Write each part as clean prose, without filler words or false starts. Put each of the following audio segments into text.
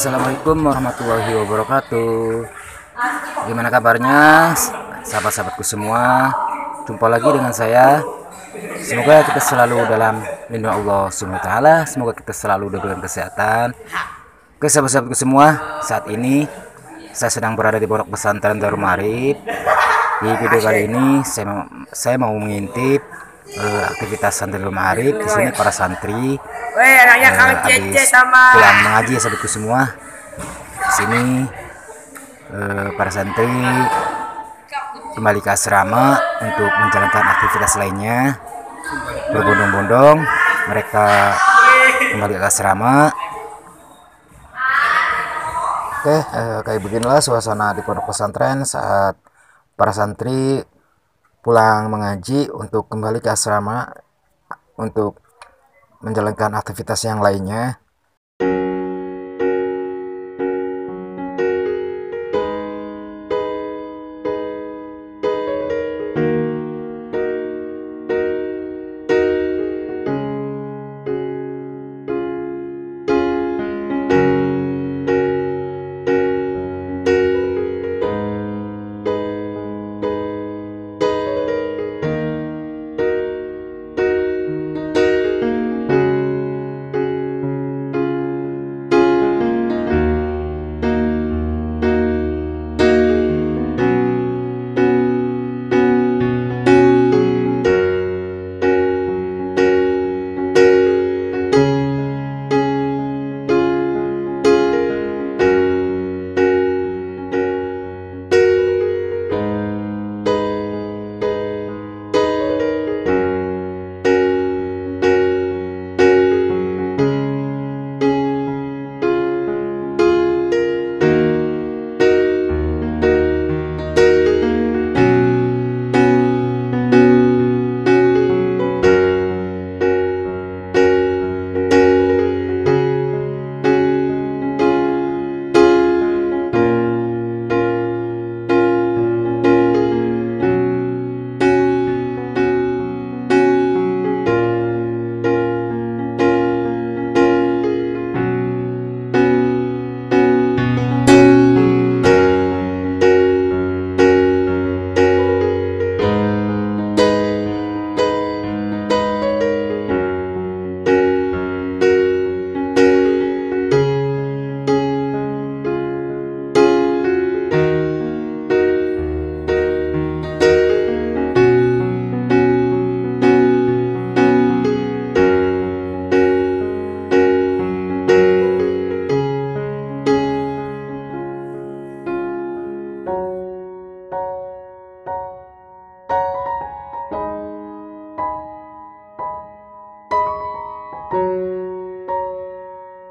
Assalamualaikum warahmatullahi wabarakatuh. Gimana kabarnya sahabat-sahabatku semua? Jumpa lagi dengan saya. Semoga kita selalu dalam lindungan Allah Subhanahu wa taala. Semoga kita selalu diberikan kesehatan. Oke sahabat-sahabatku semua, saat ini saya sedang berada di Pondok Pesantren Darul Ma'arif. Di video kali ini saya mau mengintip aktivitas santri Darul Ma'arif. Di sini para santri habis pulang mengaji ya sahabatku semua. Di sini para santri kembali ke asrama untuk menjalankan aktivitas lainnya. Berbondong-bondong mereka kembali ke asrama. Oke, kayak beginilah suasana di pondok pesantren saat para santri pulang mengaji untuk kembali ke asrama untuk menjalankan aktivitas yang lainnya.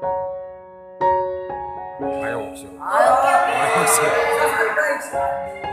Ayo,